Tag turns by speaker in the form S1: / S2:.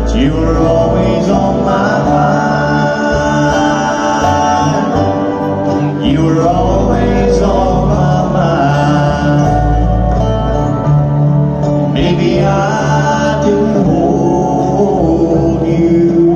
S1: You were always on my mind. You were always on my mind. Maybe I didn't hold you